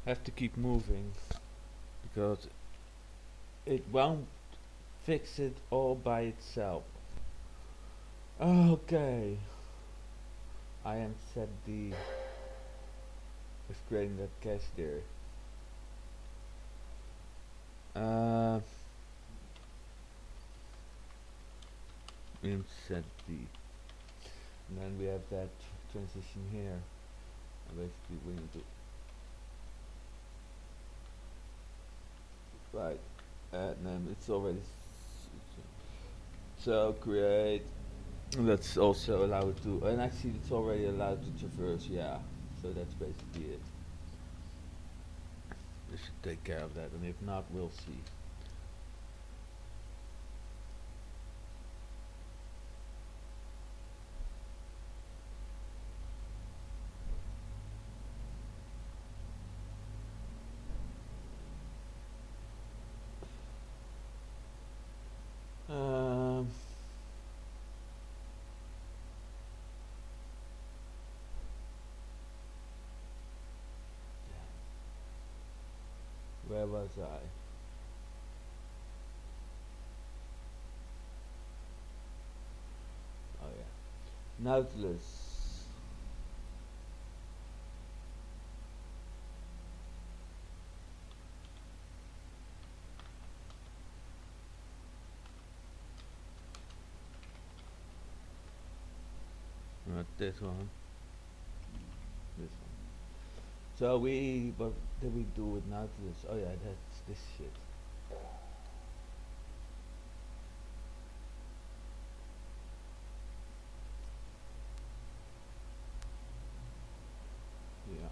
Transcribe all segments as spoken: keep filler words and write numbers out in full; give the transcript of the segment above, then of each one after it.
have to keep moving because it won't fix it all by itself. Okay, I am set D with creating that cache there. Uh, in set D, and then we have that transition here, and basically we need to right, and then it's already so create. Let's also allow it to, and actually it's already allowed to traverse. Yeah, so that's basically it. We should take care of that, and if not, we'll see. Um, where was I? Oh yeah, Nautilus. Not this one. This one. So we, what did we do with Nautilus? Oh yeah, that's this shit. Yeah.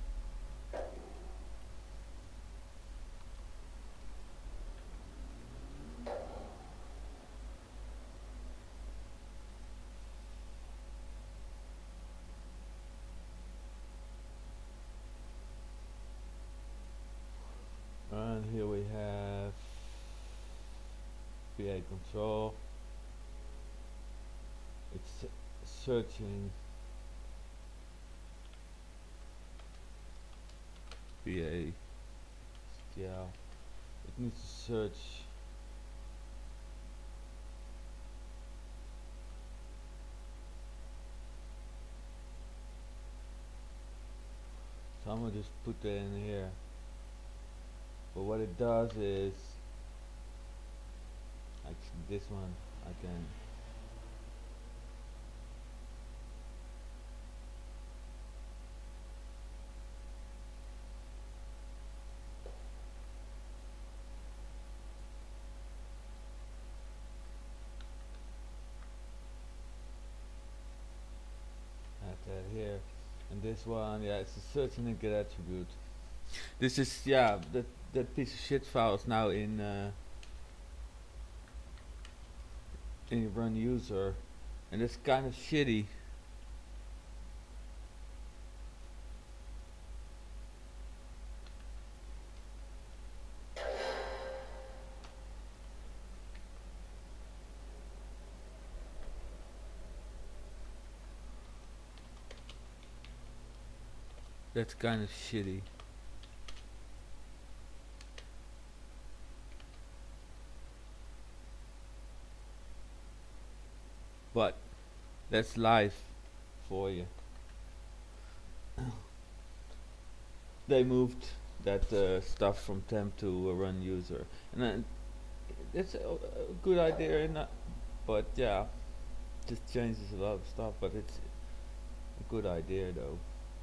And here we have P A control. It's searching P A. Yeah, it needs to search. So I'm gonna just put that in here. But what it does is, actually this one I can add that here. And this one, yeah, it's a search and get attribute. This is, yeah, that that piece of shit file is now in uh, in run user, and it's kind of shitty. That's kind of shitty. But that's life for you. They moved that uh, stuff from temp to a run user, and then it's a, a good idea, in that, but yeah, just changes a lot of stuff. But it's a good idea though.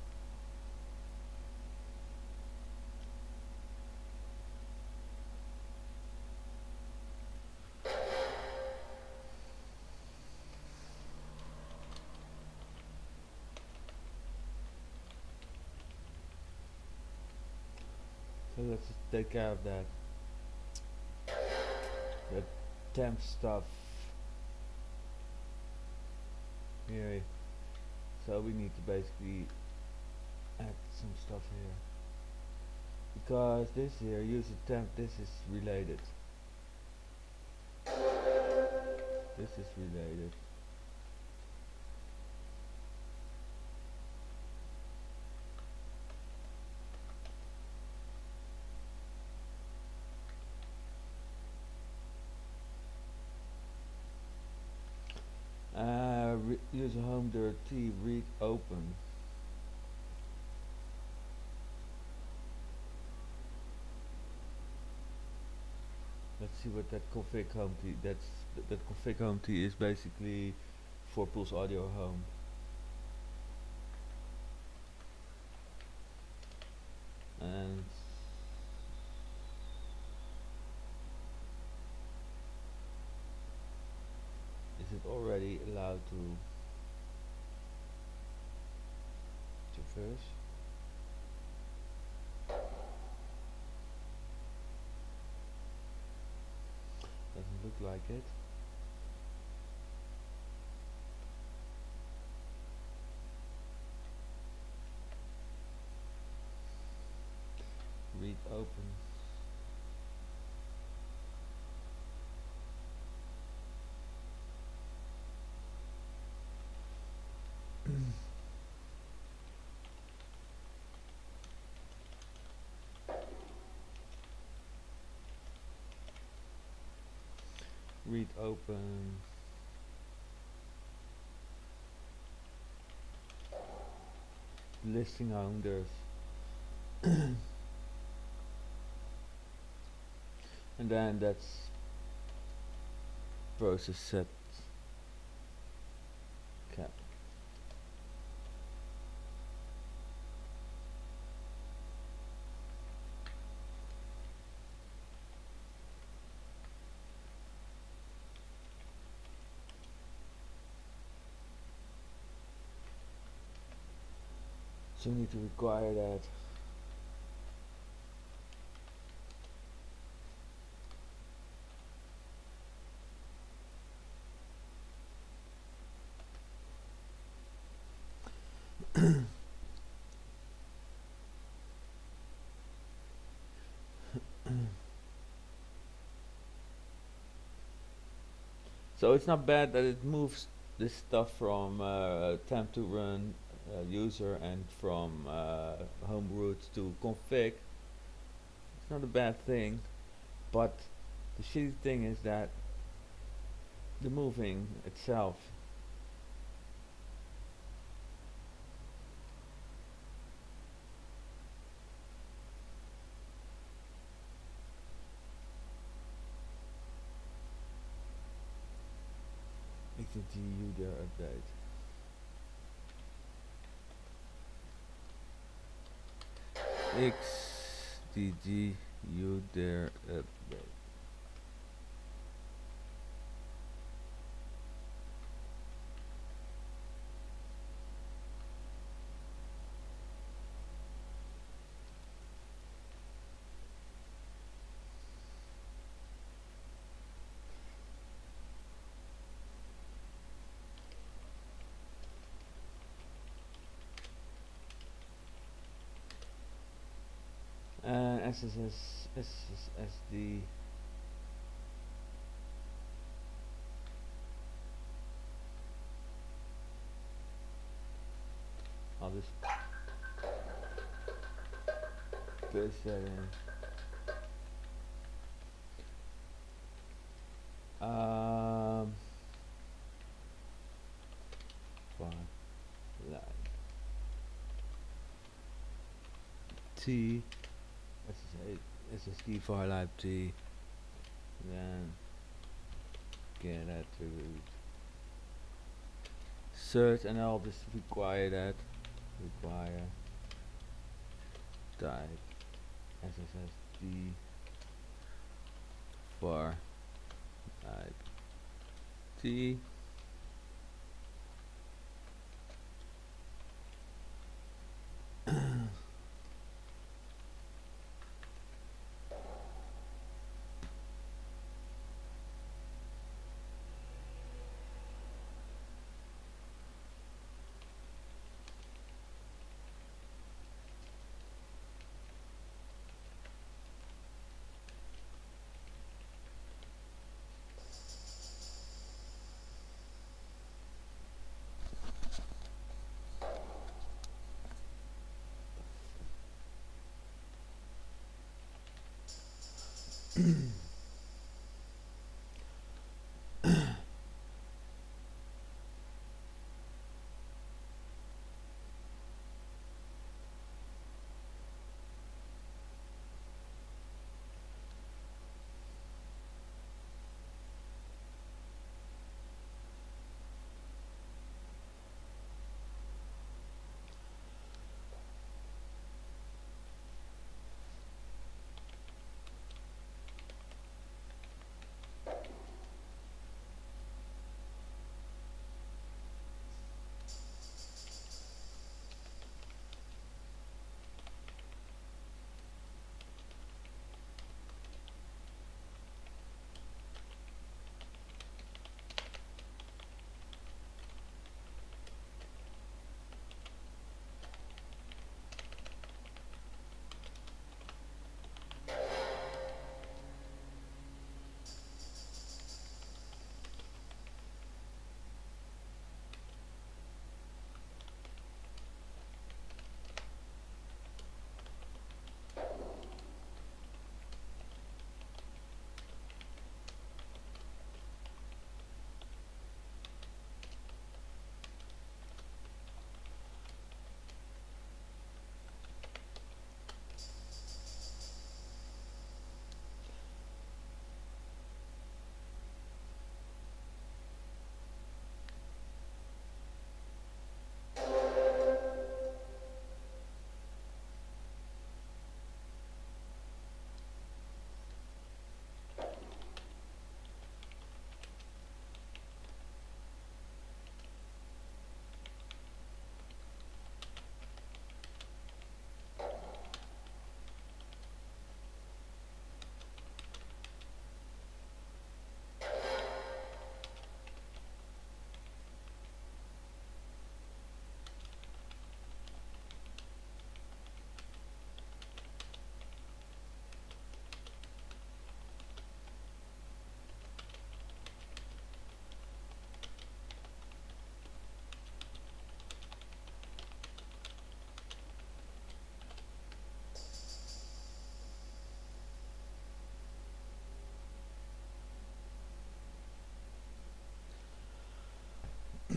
So let's just take care of that. The temp stuff here. So we need to basically add some stuff here, because this here user temp, this is related. This is related. Re user home dir t read open. Let's see what that config home t. That's th that config home t is basically for Pulse Audio Home. And is it already allowed to traverse? Doesn't look like it. Read open. Read open. Listing owners. And then that's process set cap. So we need to require that. So it's not bad that it moves this stuff from uh, temp to run uh, user and from uh, home root to config. It's not a bad thing, but the shitty thing is that the moving itself makes the G U there update. X D G U there update. Uh, S S S S S D I'll just paste that in. Um, fine, line T S S D file type T, then get that to root. Search, and I'll just require that. Require type S S S D var type T.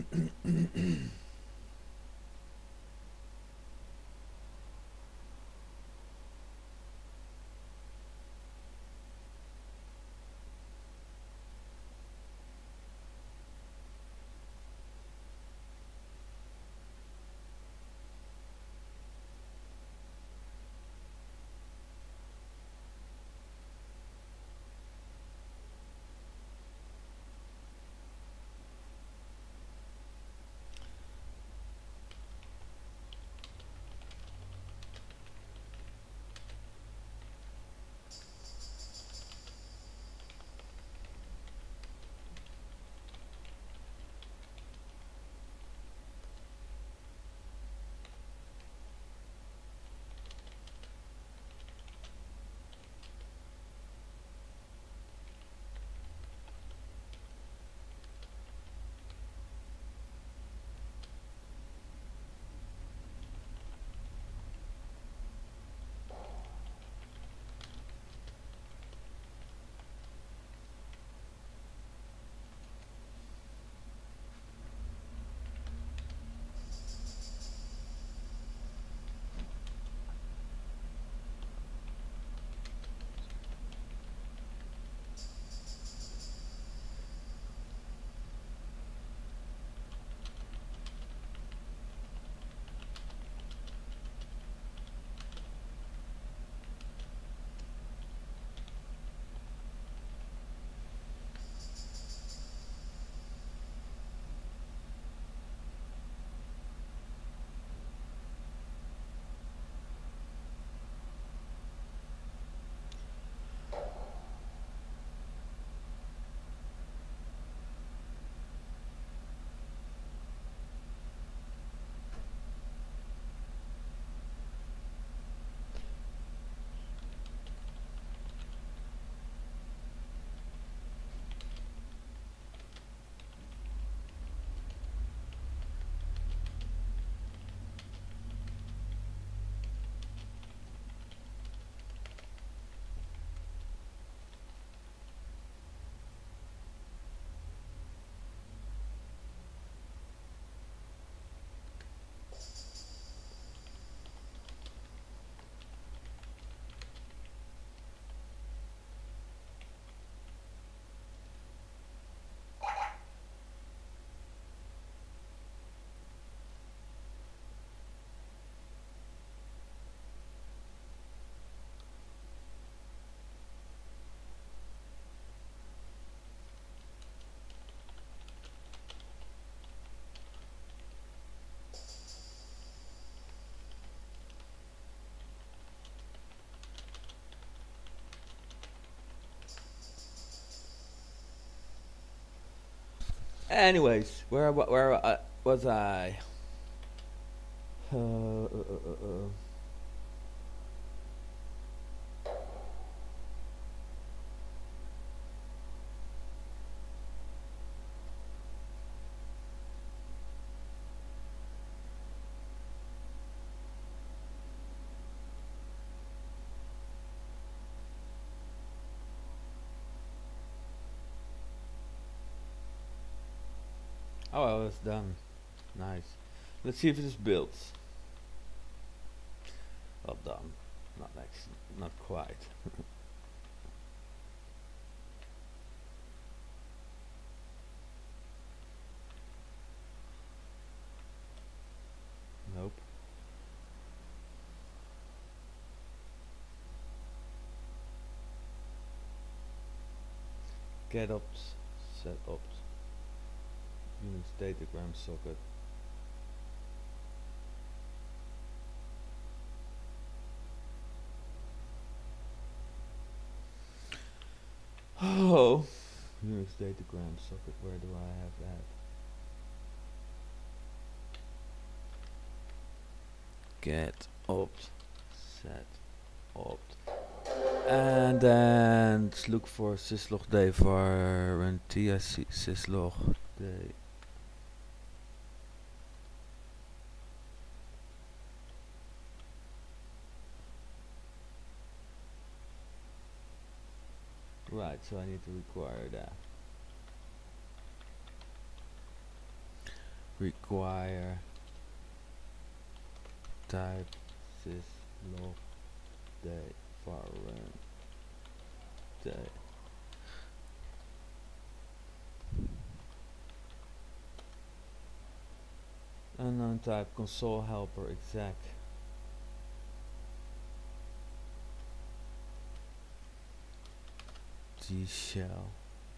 Anyways, where wa- where uh, was I? Uh, uh, uh, uh, uh. Oh, I was done. Nice. Let's see if this builds. Well done. Not actually, not quite. Nope. Get opt, set opt. Unix datagram socket. Oh, Unix datagram socket. Where do I have that? Get opt, set opt, and then let's look for syslog day var and tsc syslog day. Right, so I need to require that. require type syslog day foreign day. Unknown type console helper exec. G shell.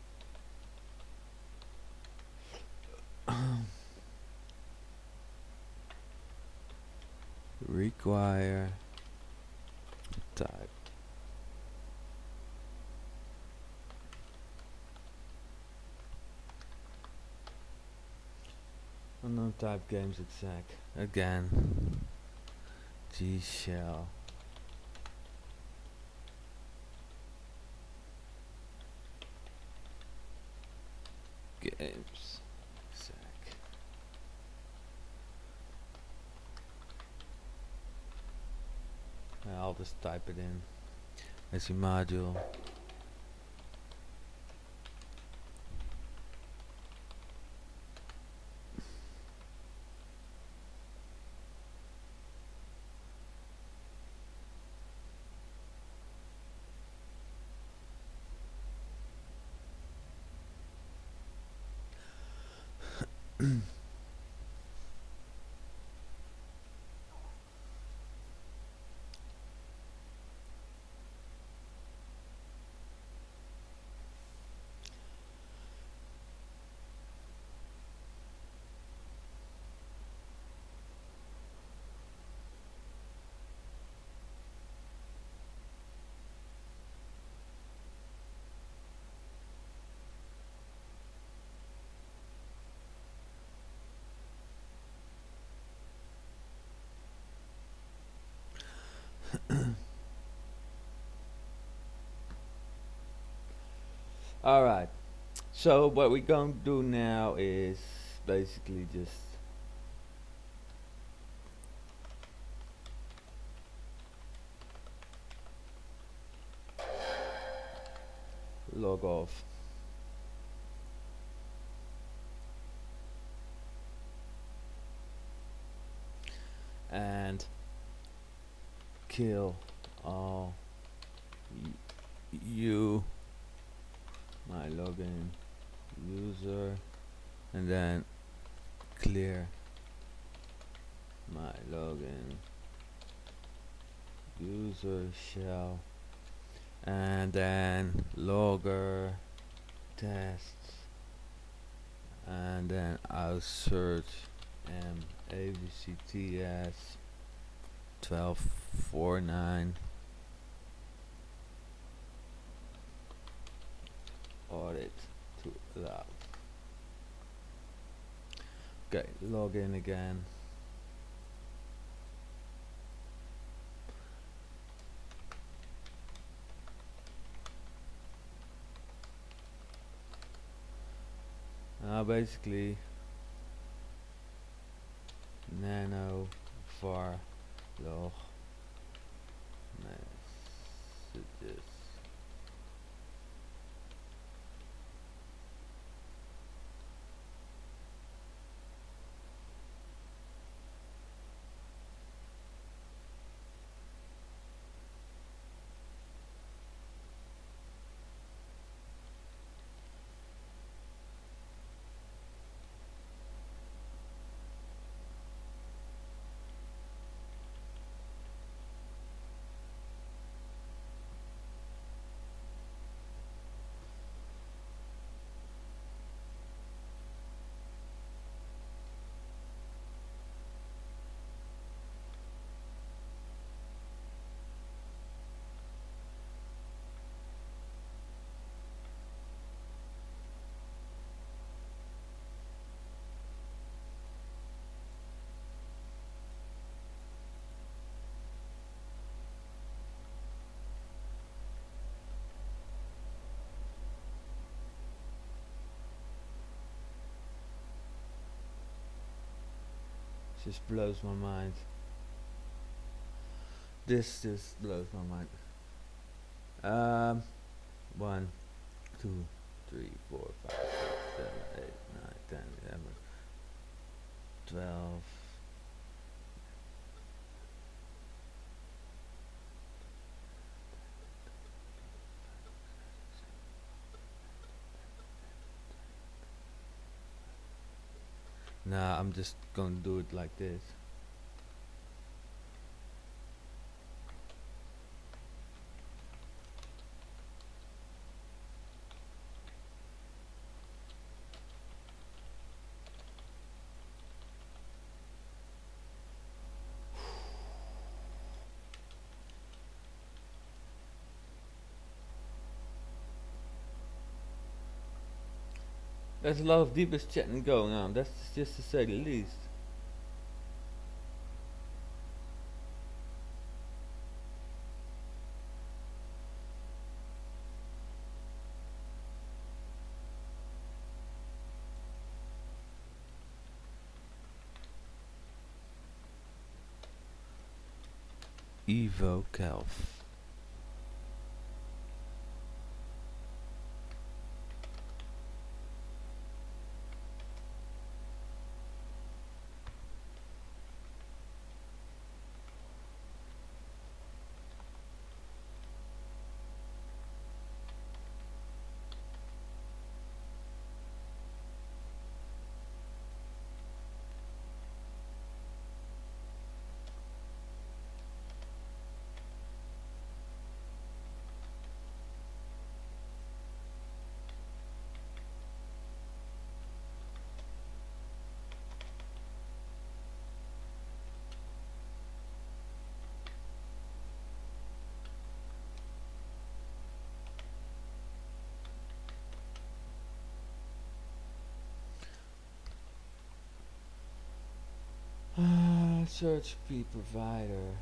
Require type. Unknown type games exec. Again. G shell. Games exec. I'll just type it in as a module. Alright, so what we're going to do now is basically just log off. And kill all you my login user, and then clear my login user shell, and then logger tests, and then I'll search m a b c t s twelve forty-nine audit to allow. Okay, log in again. Now basically nano var log messages. Just blows my mind. This just blows my mind. Um, one, two, three, four, five, six, seven, eight, nine, ten, eleven, twelve. Nah, I'm just gonna do it like this. There's a lot of deepest chatting going on, that's just to say the least. Evo Calf. Ah, search P provider.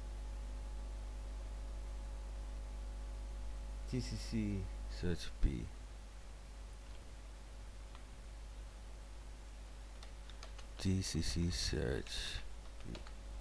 T C C search P. T C C search P.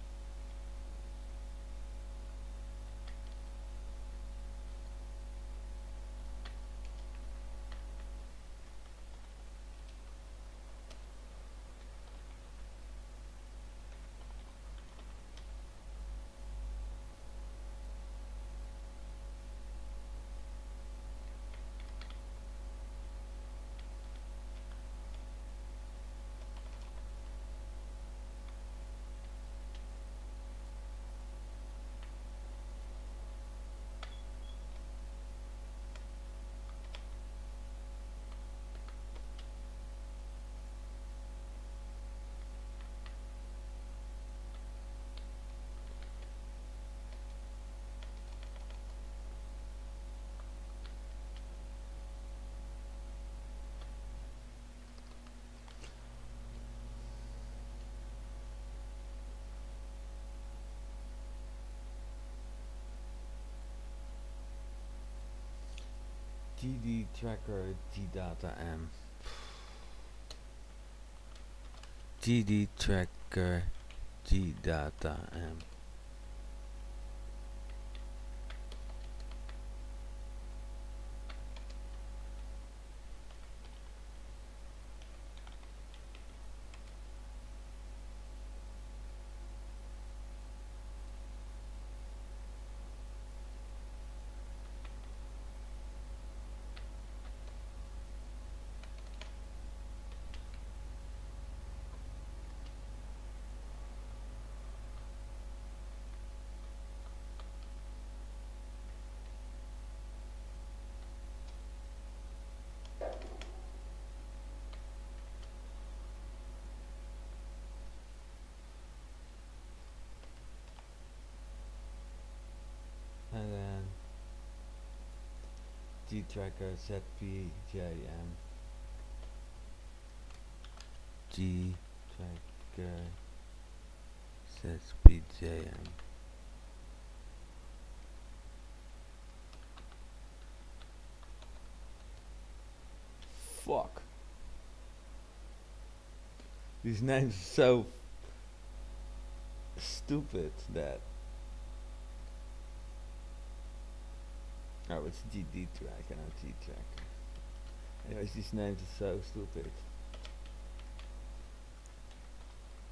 G D tracker G data M. G D tracker G data M. And then G tracker Z P J M. G tracker Z P J M. Fuck. These names are so stupid that. Oh, it's G D tracker, not G tracker. Anyways, these names are so stupid.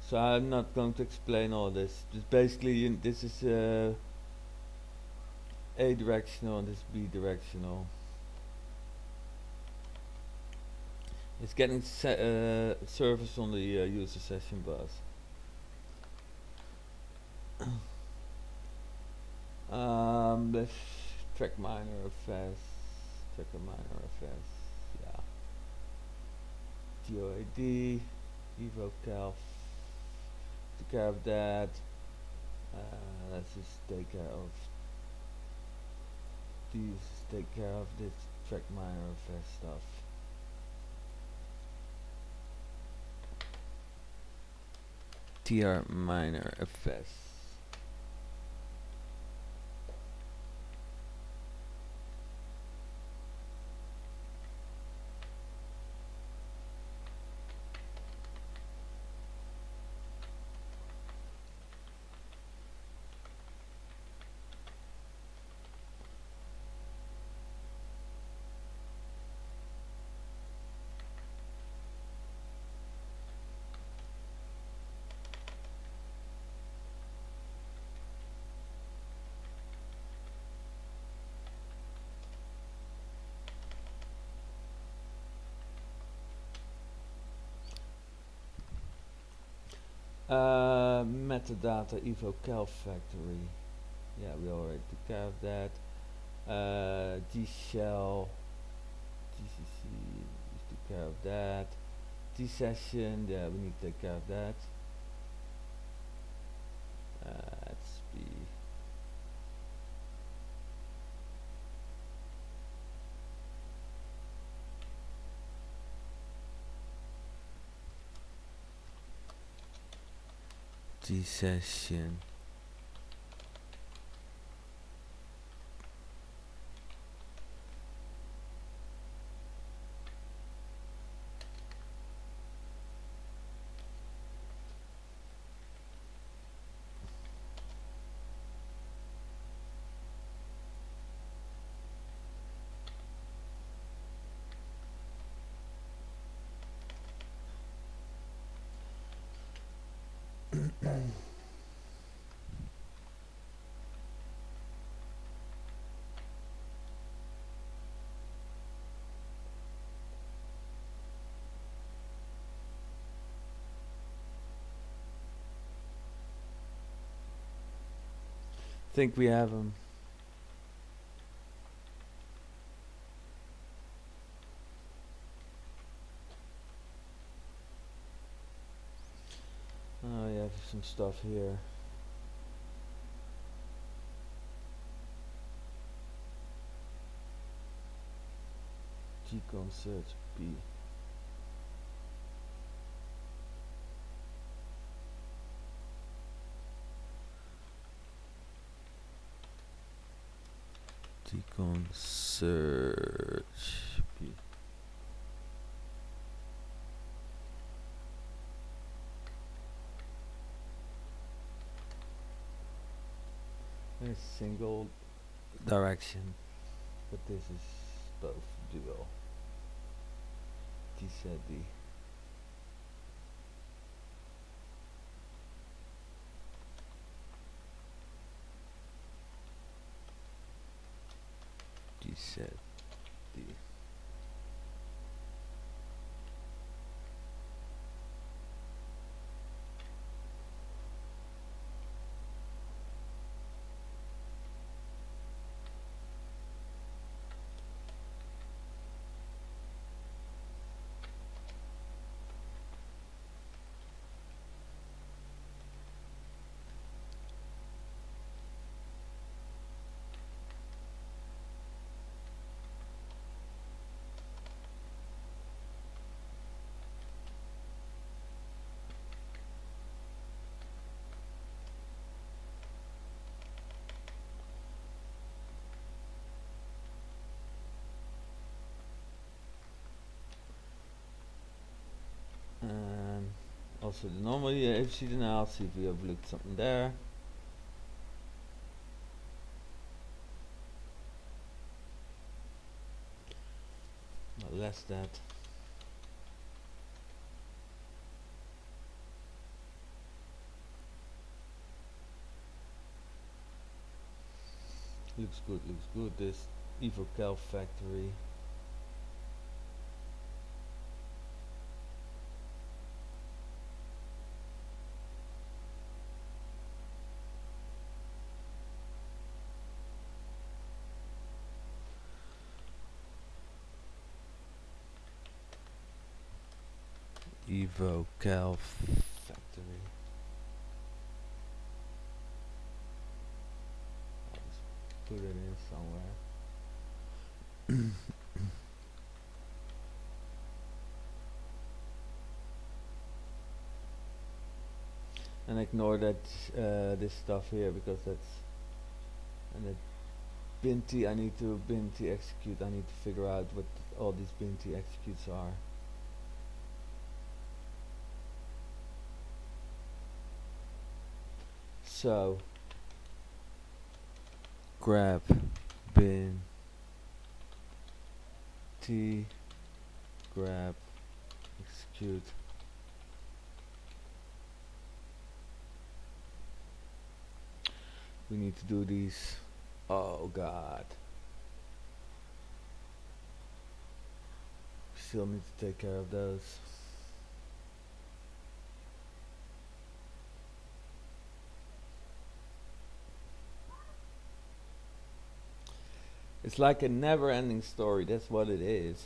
So I'm not going to explain all this. Just basically, you, this is uh, A directional and this B directional. It's getting se uh, service on the uh, user session bus. um, let's track minor fast, tracker minor fast, yeah. G O A D, evo calf. Take care of that. Uh, let's just take care of these. Take care of this track minor fast stuff. Tr minor fs. Uh, metadata evo calf factory. Yeah, we already took care of that. Uh, G shell, G C C, we took care of that. G session, yeah, we need to take care of that. Uh, let's be G session. Think we have them. Oh, you have some stuff here. Gcon search B. Gcon search B. There's single direction, but this is both dual. G set D. G set D. And also the normal uh, F C now, see if we overlooked something there. Not less that. Looks good, looks good. This evocal factory. Evocal factory. I'll just put it in somewhere. And ignore that uh, this stuff here because that's and that binty I need to binty execute. I need to figure out what all these binty executes are. So grab bin t grab execute. We need to do these. Oh god. Still need to take care of those. It's like a never-ending story. That's what it is.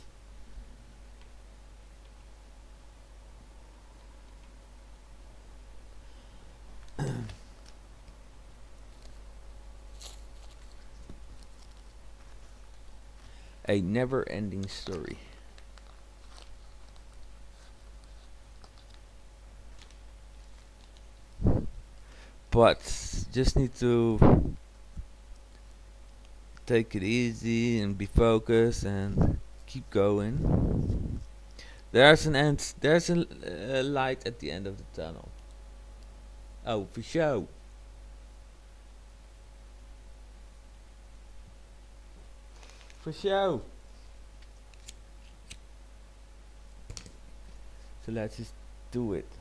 A never-ending story. But just need to take it easy and be focused and keep going. There's an end. There's a uh, light at the end of the tunnel. Oh, for sure. For sure. So let's just do it.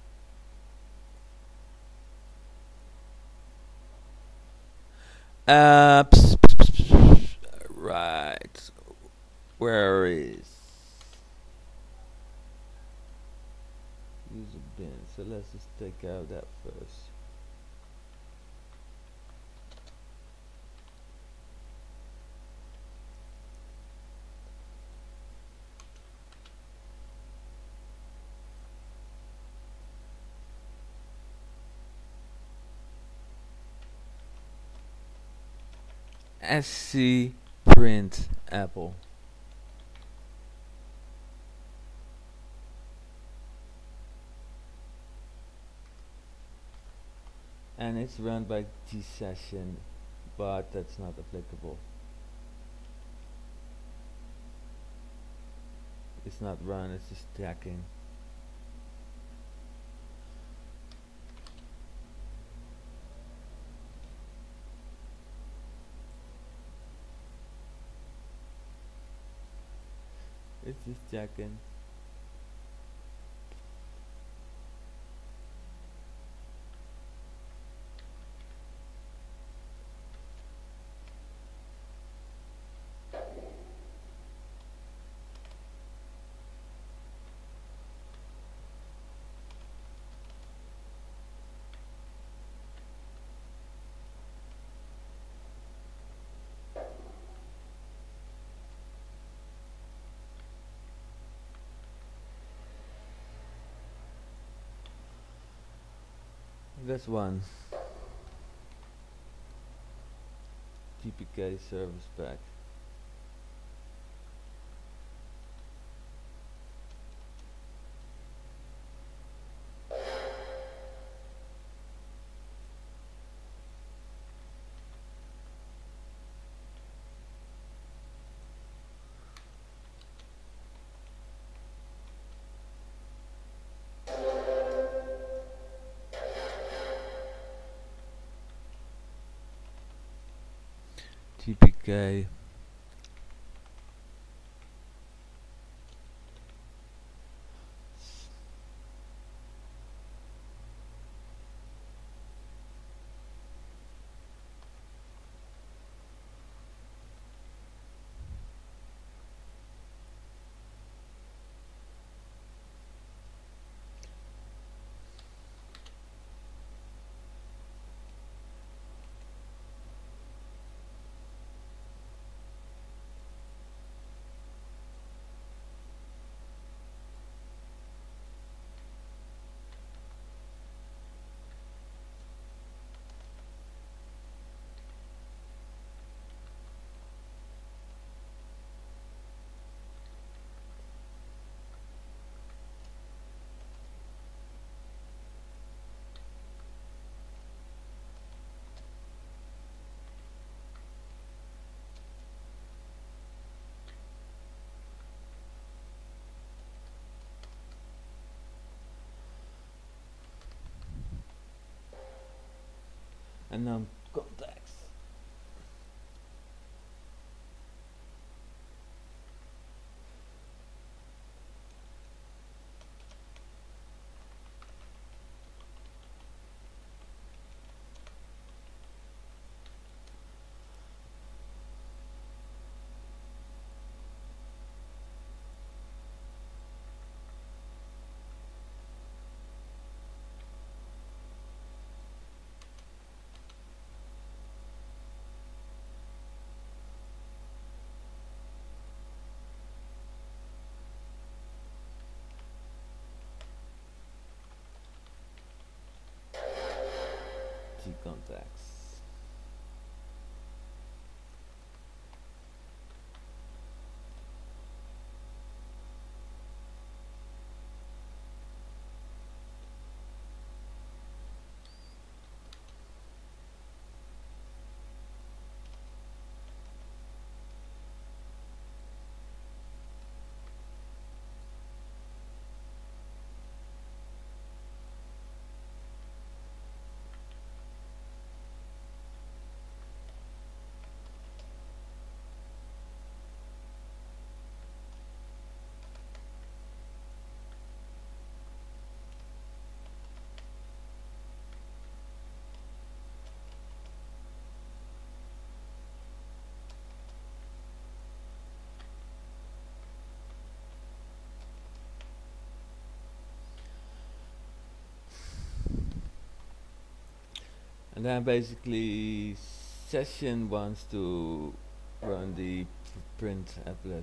Uh, pss, pss, pss, pss. Right. Where is user bin? So let's just take care of that first. Sc print apple. And it's run by G session, but that's not applicable. It's not run, it's just stacking. It's just checking. That's one. T P K service pack. T P K. and num contacts. T contacts. And then basically session wants to run the p- print applet.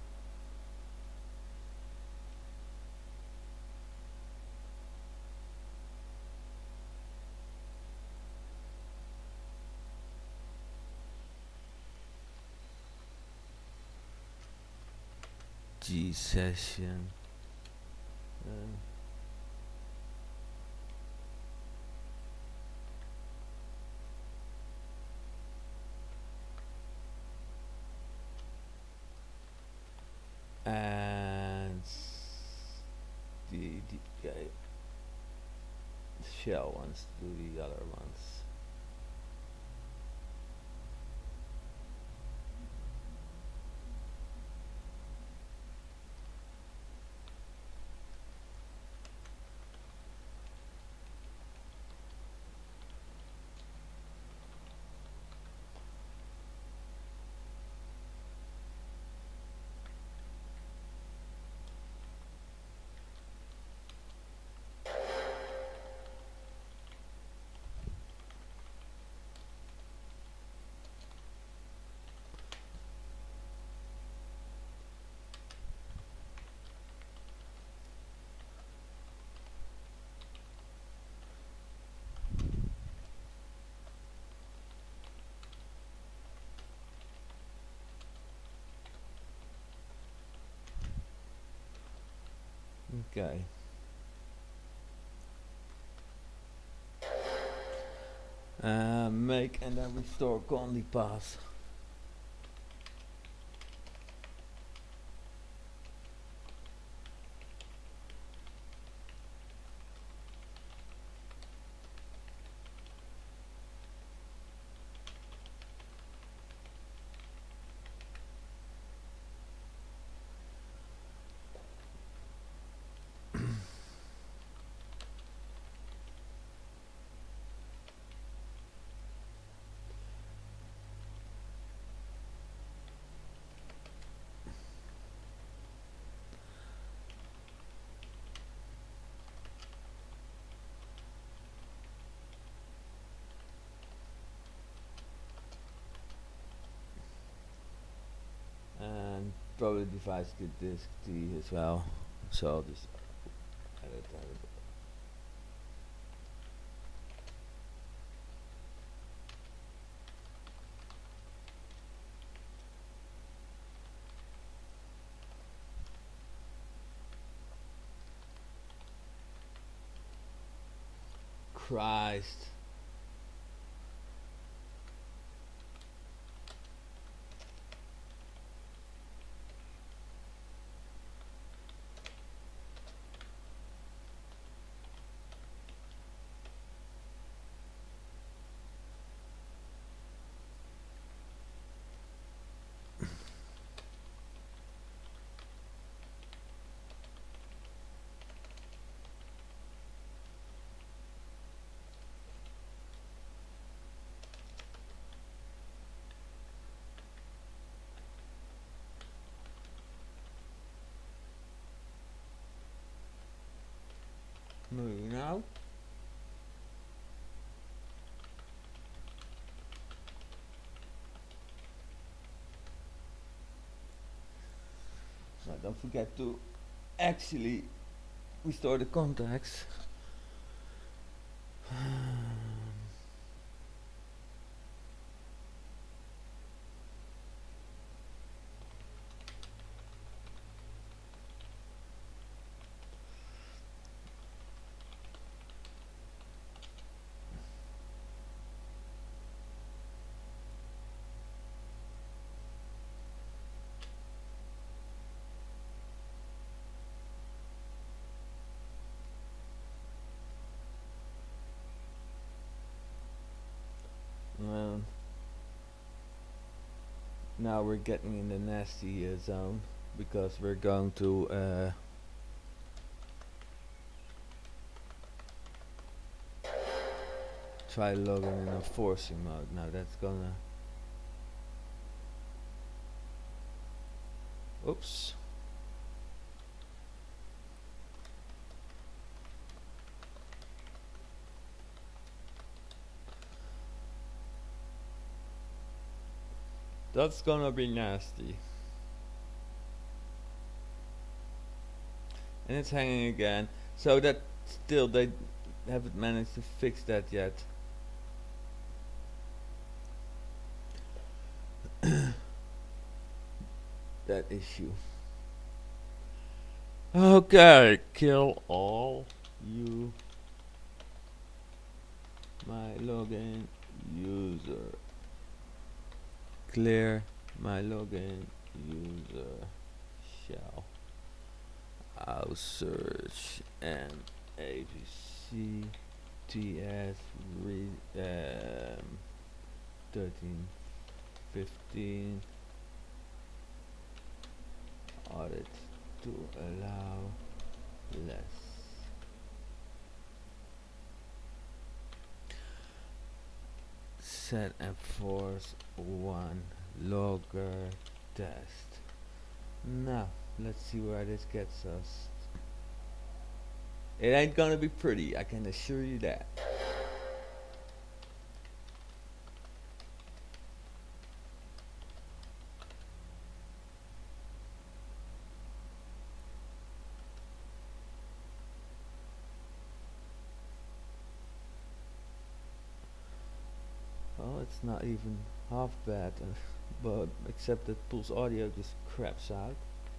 G session. Uh, and the, the uh, shell wants to do the other ones. Okay. Uh, make and then restore condy path. And probably device get disk T as well. So I'll just edit that. Christ. moving now. Now don't forget to actually restore the contacts. Well, now we're getting in the nasty uh, zone because we're going to uh, try logging in a forcing mode. Now that's gonna, oops. That's gonna be nasty. And it's hanging again. So that still they haven't managed to fix that yet. That issue. Okay, kill all you my login user. Clear my login user shell. I'll search M A B C T S read um, thirteen fifteen audit to allow less. Set and force one logger test. Now let's see where this gets us. It ain't gonna be pretty, I can assure you that. Well, it's not even half bad, uh, but except that Pulse Audio just craps out.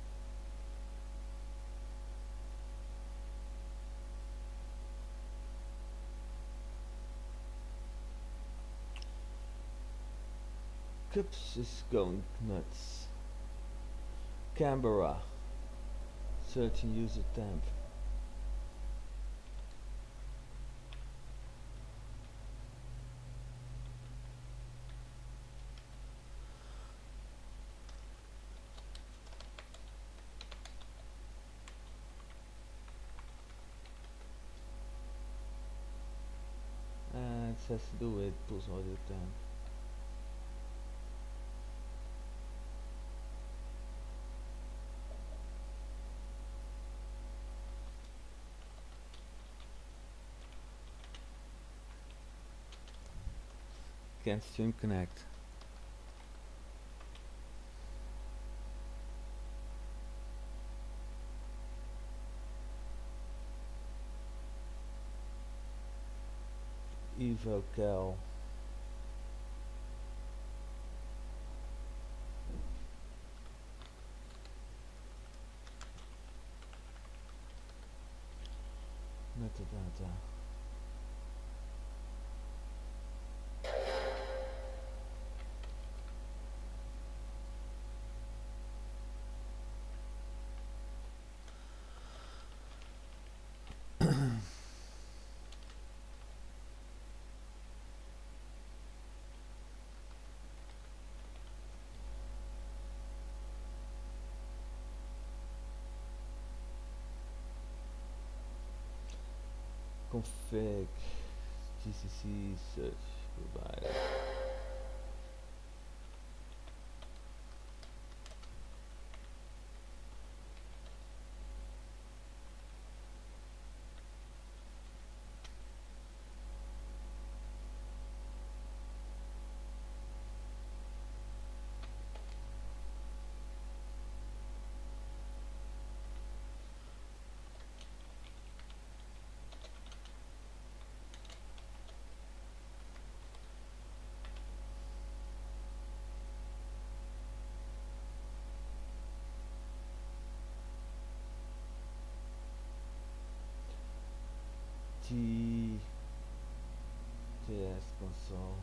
Cups is going nuts. Canberra. Searching user temp. Uh, it has to do with Pulse Audio temp. Can't stream connect. evocal. Metadata. Config G C C search provider. G J S console.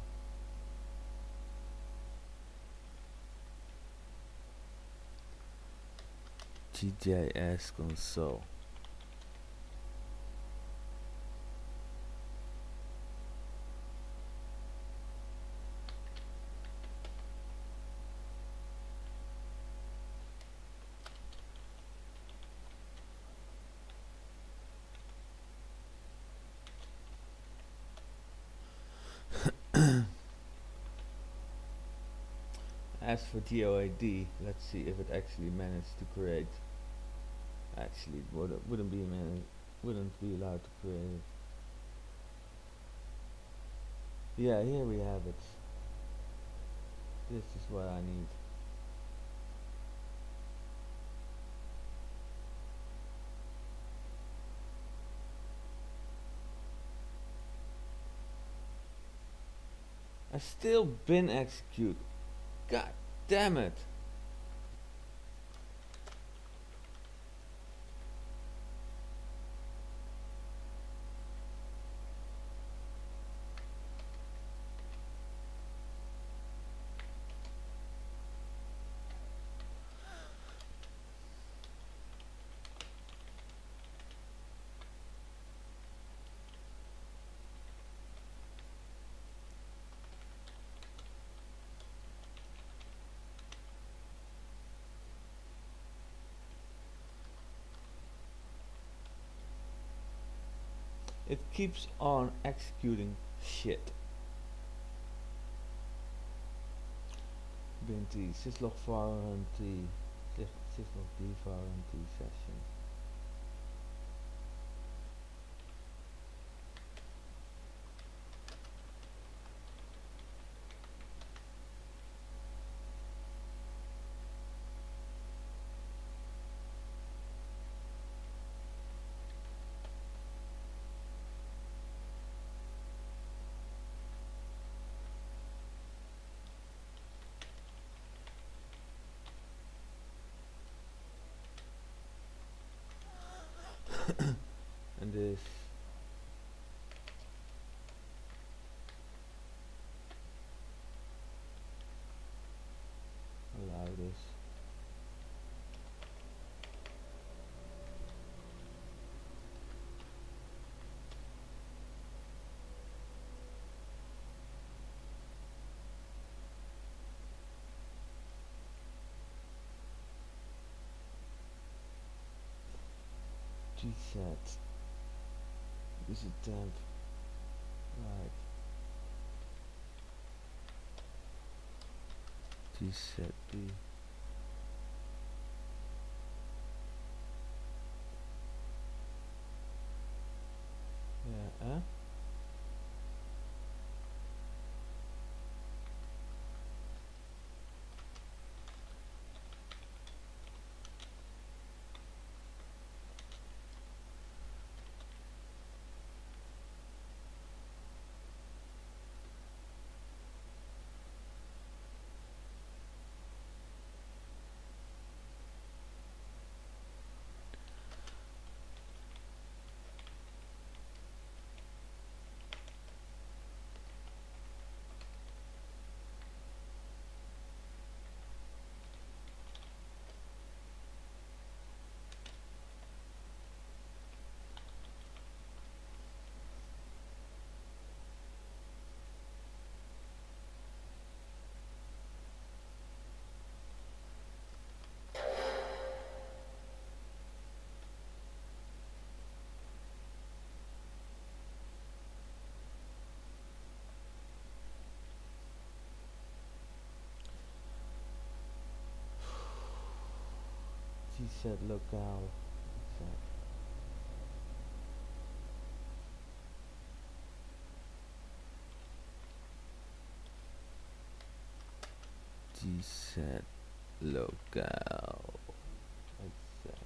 G J S console. As for G O A D, let's see if it actually managed to create. Actually, it would, wouldn't be managed, wouldn't be allowed to create it. Yeah, here we have it. This is what I need. I still bin execute. God damn it. It keeps on executing shit. Bin T, syslog var T, syslog D var T session. And this allow this. G set. This is temp. Right. G set B. Yeah, huh? G set locale. Exact. G set locale. Exact.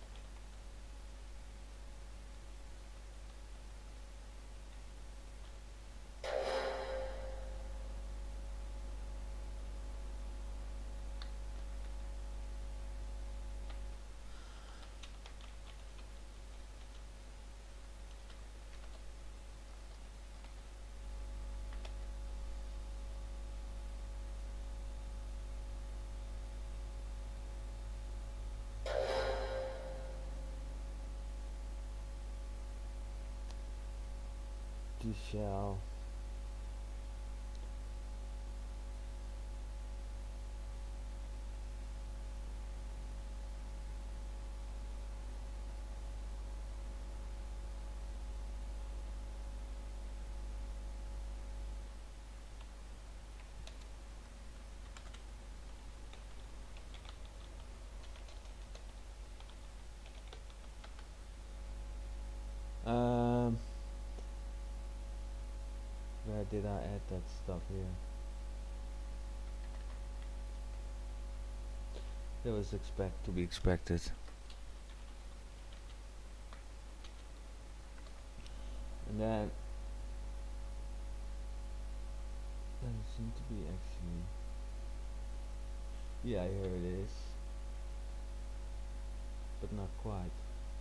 to shell. Um, where did I add that stuff here? That was expect to be expected. And then doesn't seem to be actually. Yeah, here it is, but not quite.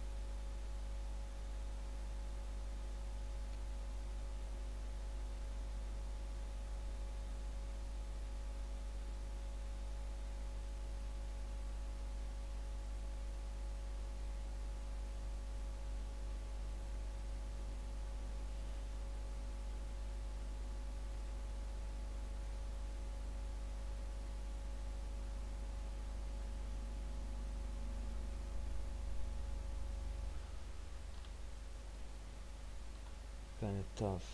Kind of tough.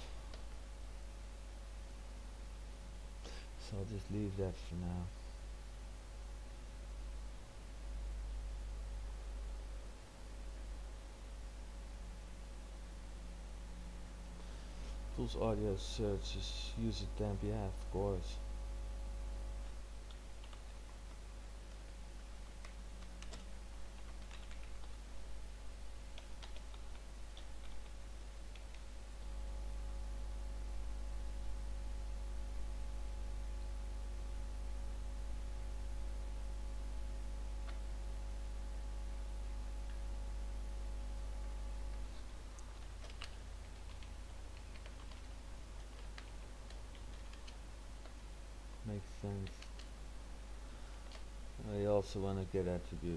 So I'll just leave that for now. Tools audio search is use it temp, yeah, of course. Makes sense. I also want to get attribute.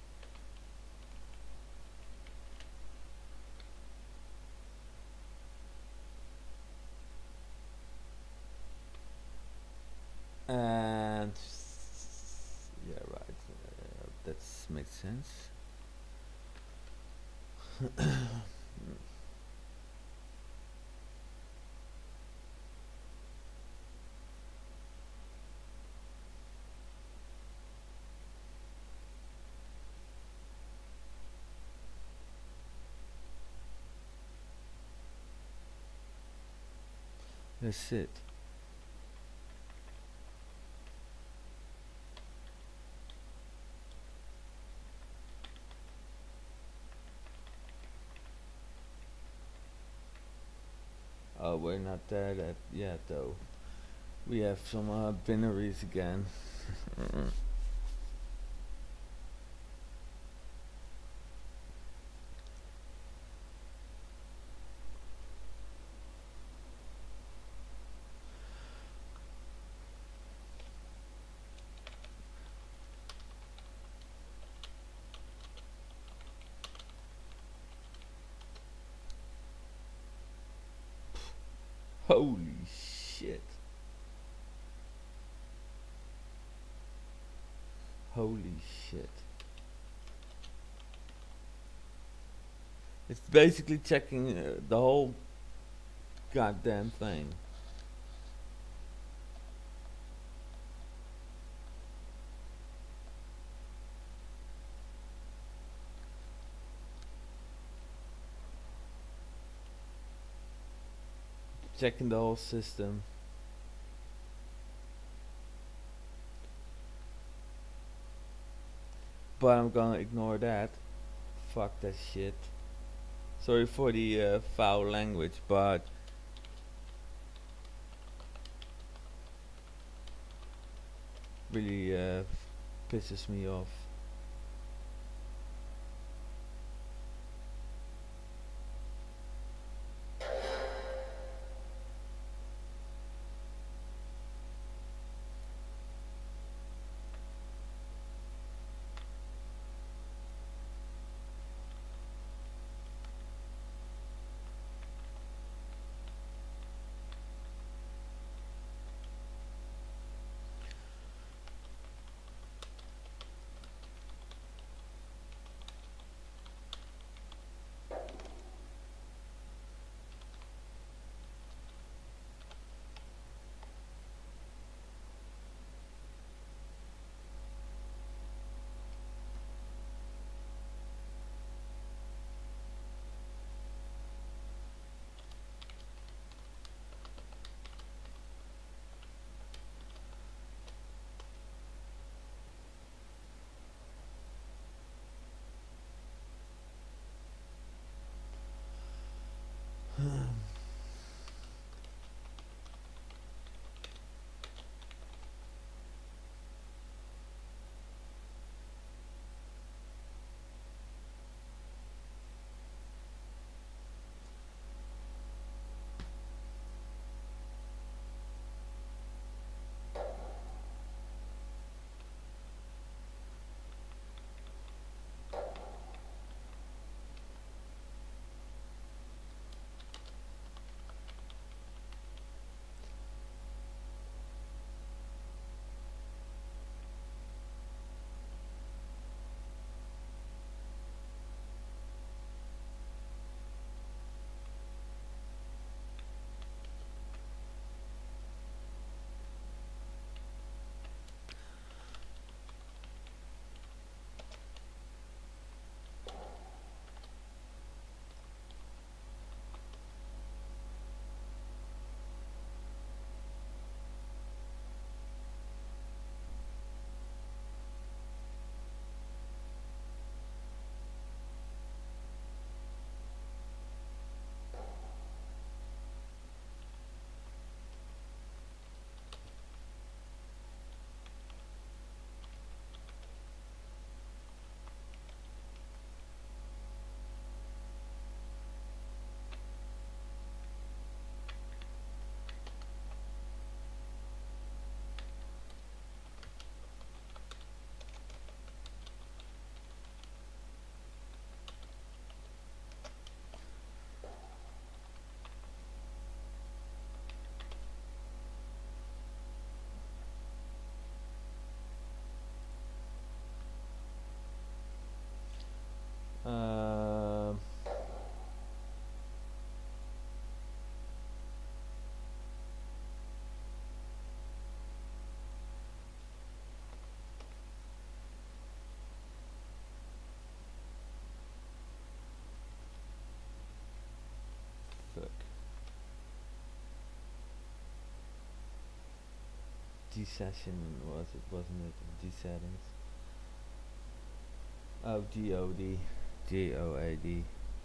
And yeah, right. Uh, that makes sense. That's it. Oh, we're not there that yet though. We have some uh, binaries again. Holy shit. Holy shit. It's basically checking uh, the whole goddamn thing. Checking the whole system. But I'm gonna ignore that. Fuck that shit. Sorry for the uh, foul language, but really uh, pisses me off. G session was it, wasn't it? G settings. Oh, G O D. G O A D.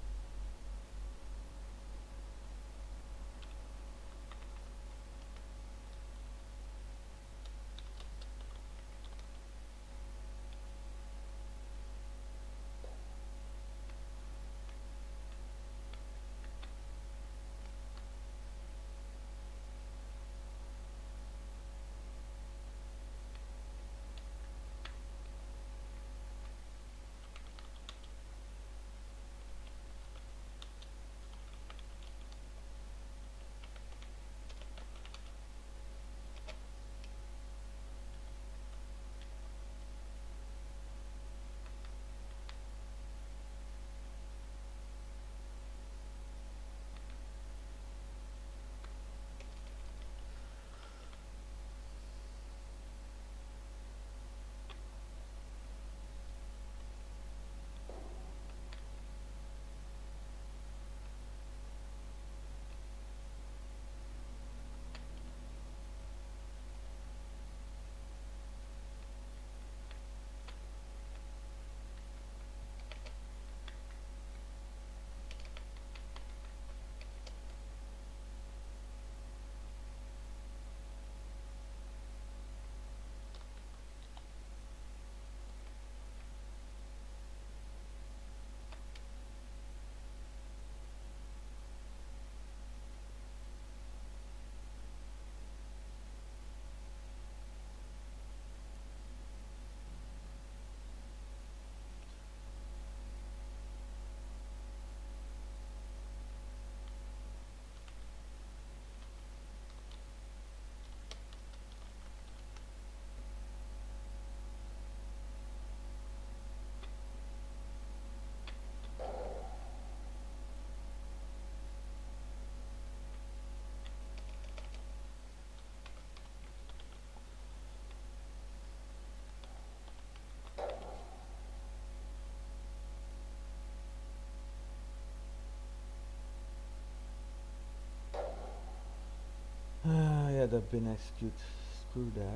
Ah, yeah, the bin execute. Screw that.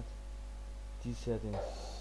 G settings.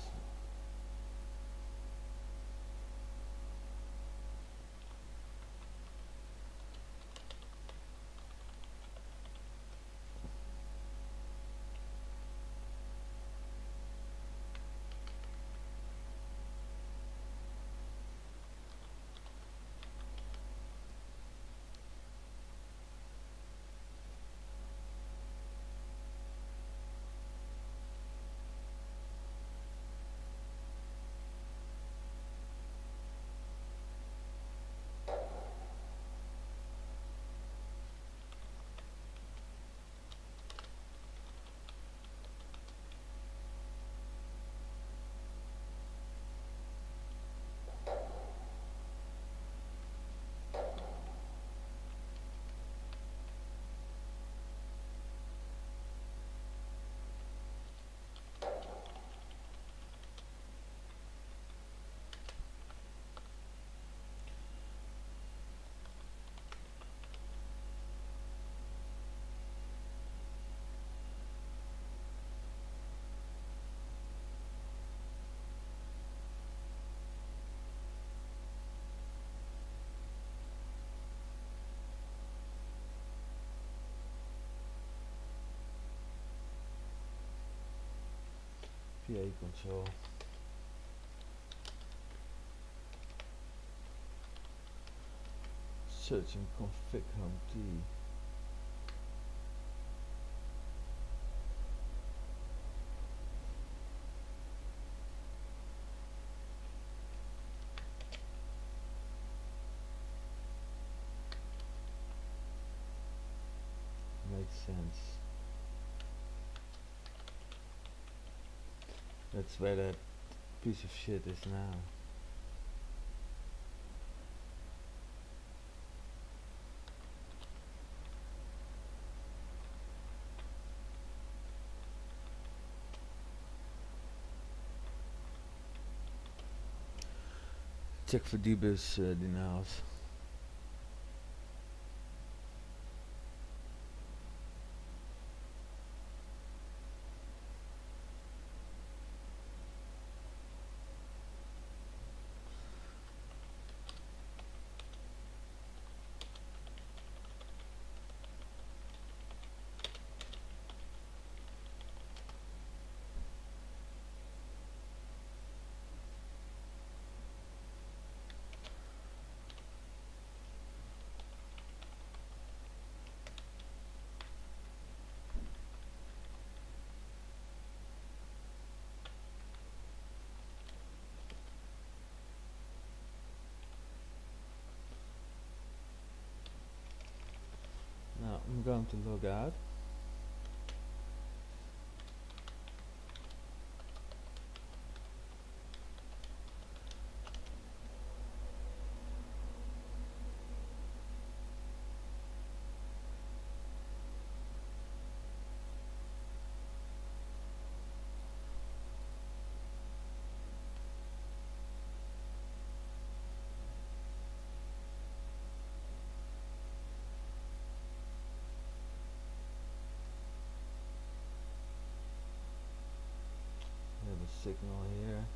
P A control. Searching config home key. Makes sense. That's where that piece of shit is now. Check for dbus uh, denials. I'm going to log out. We have a signal here.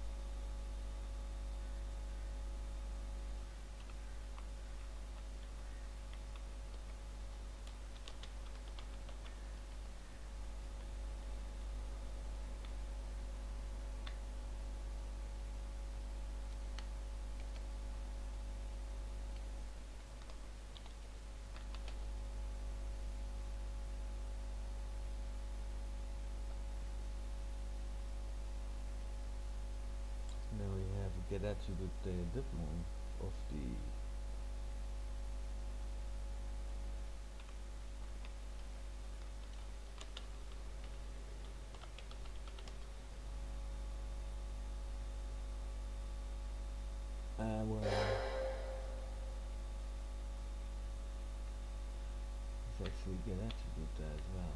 And then we have a get attribute the dipmon of the uh, well, let's actually get attribute that as well.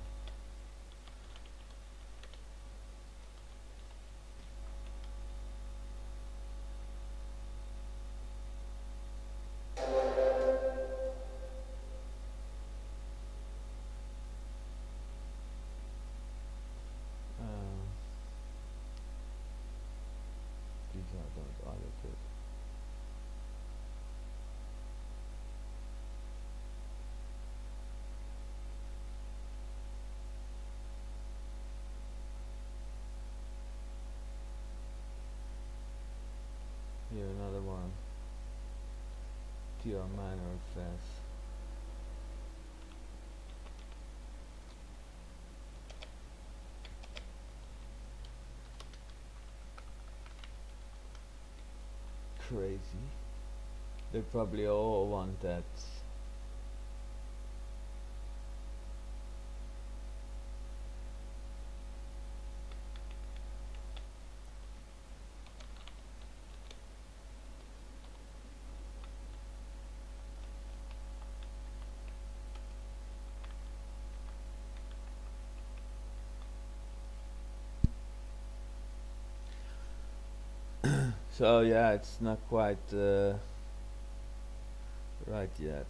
Um, these are those audited. Here another one. T R minor fast. Crazy. They probably all want that. So yeah, it's not quite uh, right yet.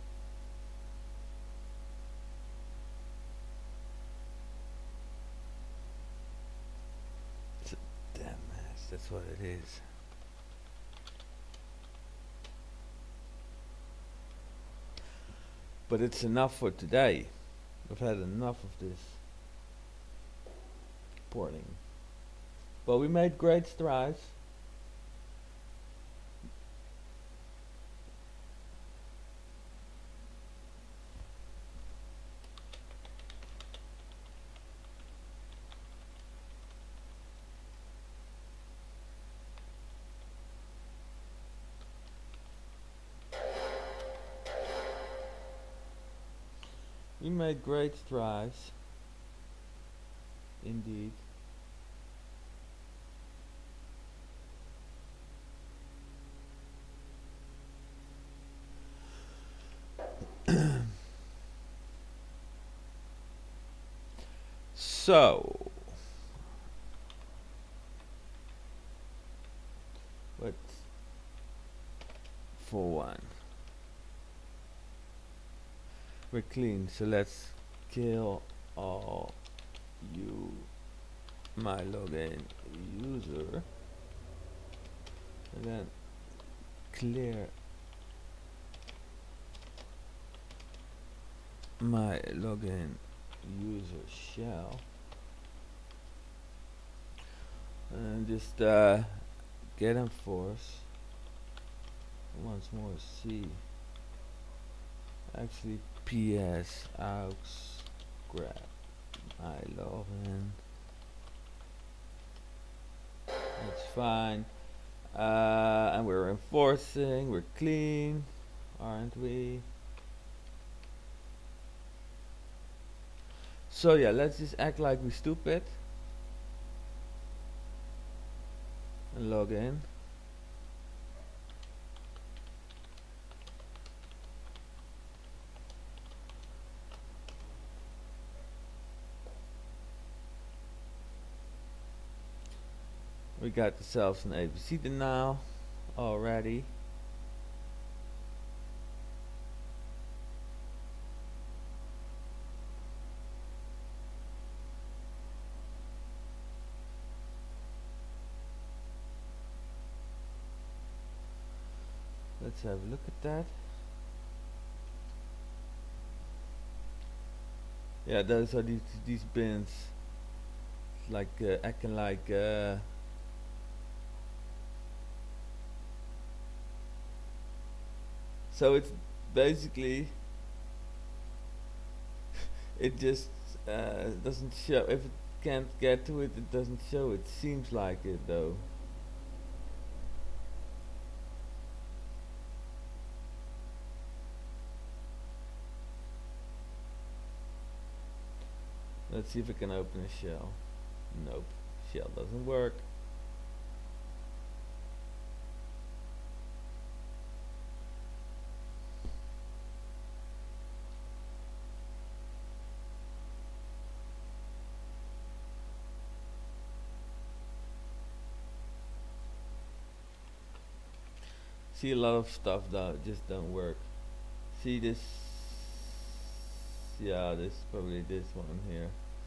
It's a damn mess, that's what it is. But it's enough for today. I've had enough of this porting. But we made great strides. We made great strides, indeed. So, what for one? We're clean, so let's kill all you my login user and then clear my login user shell and just uh, get enforce once more C actually ps aux grab my login. That's fine. Uh, and we're enforcing, we're clean, aren't we? So yeah, let's just act like we're stupid and log in. We got ourselves an A B C now already. Let's have a look at that. Yeah, those are these these bins, like uh, acting like uh, so it's basically it just uh, doesn't show. If it can't get to it, it doesn't show. It seems like it though. Let's see if we can open a shell. Nope, shell doesn't work. See, a lot of stuff that just don't work. See this? Yeah, this probably this one here.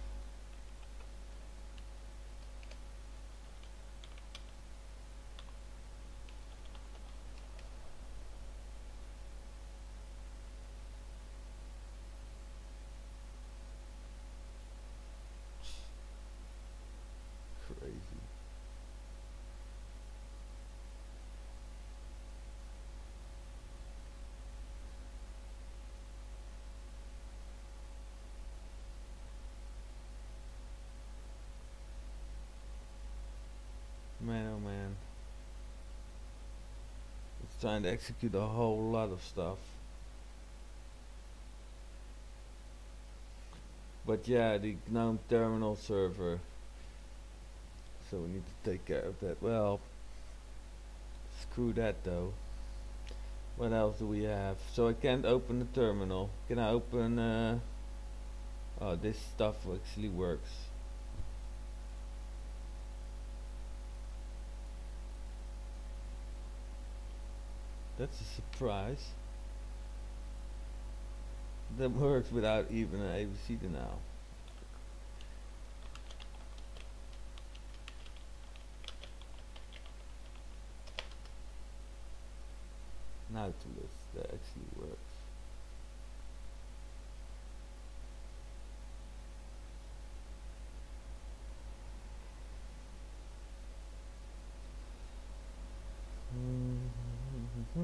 Crazy. Man, oh man. It's trying to execute a whole lot of stuff. But yeah, the GNOME terminal server. So we need to take care of that. Well, screw that though. What else do we have? So I can't open the terminal. Can I open uh oh, this stuff actually works. That's a surprise. That works without even an A B C now. Nautilus, that actually works. Mm-hmm.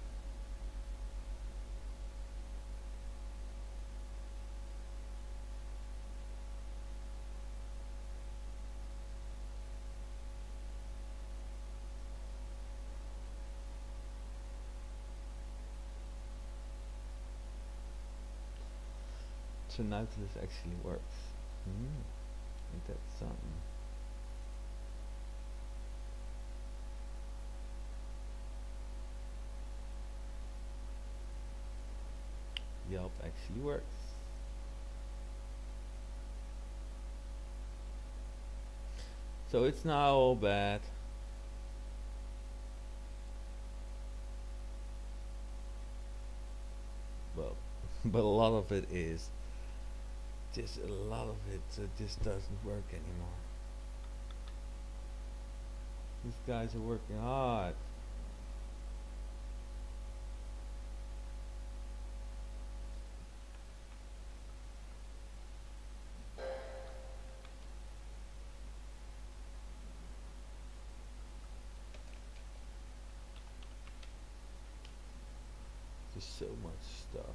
So Nautilus actually works. Mm. Ain't that something? Yelp actually works. So it's not all bad. Well, but a lot of it is. Just a lot of it uh, just doesn't work anymore. These guys are working hard. There's so much stuff.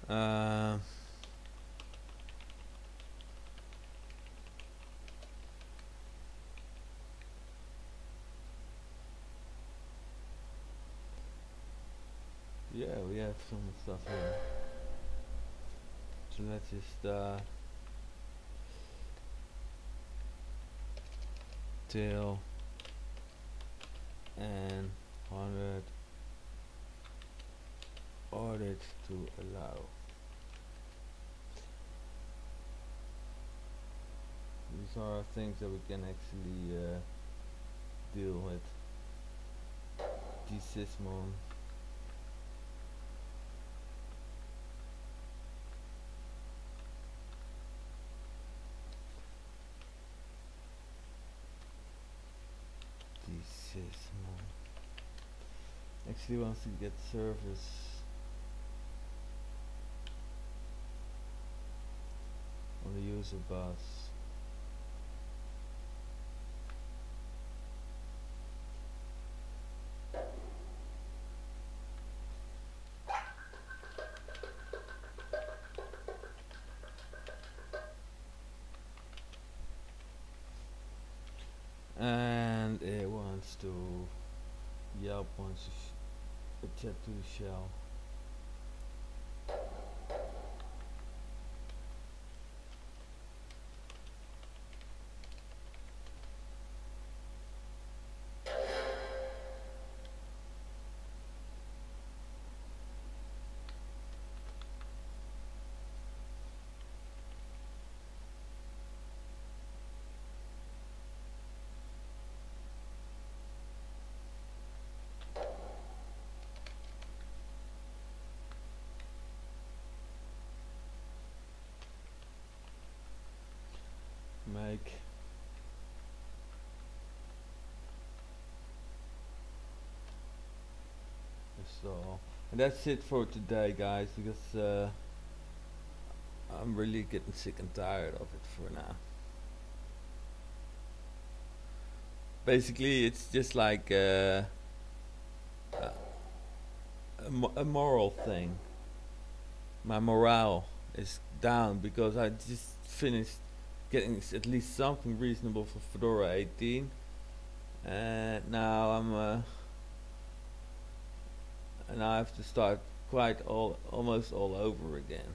Uh, yeah, we have some stuff here. So let's just uh, till and one hundred audit to allow. These are things that we can actually uh, deal with. Dsysmon. Dsysmon. Actually wants to get service on the user bus. And it wants to Yelp wants to sh a chat to the shell. Make install, and that's it for today, guys, because uh, I'm really getting sick and tired of it for now. Basically, it's just like uh, a, a, mo a moral thing. My morale is down because I just finished getting s at least something reasonable for Fedora eighteen, and now I'm uh, and I have to start quite all almost all over again.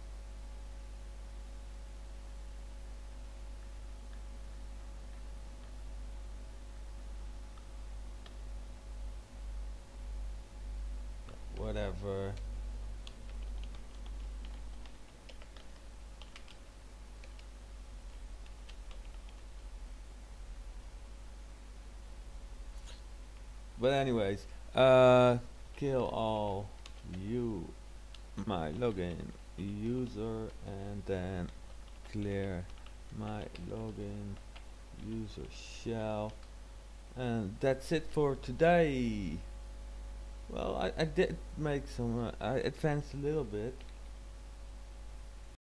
Whatever. But anyways, uh, kill all you my login user and then clear my login user shell, and that's it for today. Well, I, I did make some uh, I advanced a little bit.